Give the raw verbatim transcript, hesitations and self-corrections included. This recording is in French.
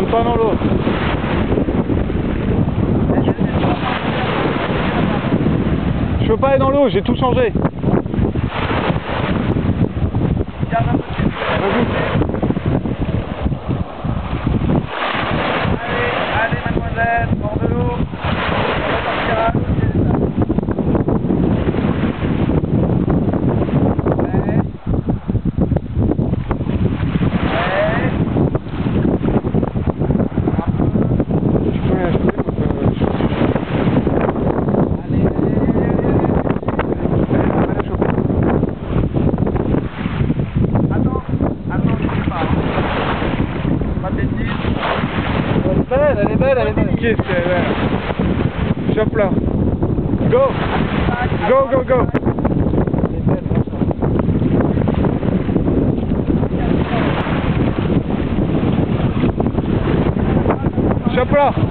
Rentre pas dans l'eau. Je peux pas aller dans l'eau, j'ai tout changé. Vas-y. Allez, allez mademoiselle, hors de l'eau. On repartira à l'eau, c'est ça. Ouais. Ouais. Je peux, je peux, euh, je- Allez, allez, allez, allez, allez. Attends, attends, je sais pas. Pas de bêtises. Elle est belle, elle est belle, elle est belle. Qu'est-ce qu'elle est belle. Chope là. Go. Go, go, go. Elle est belle, Chope là.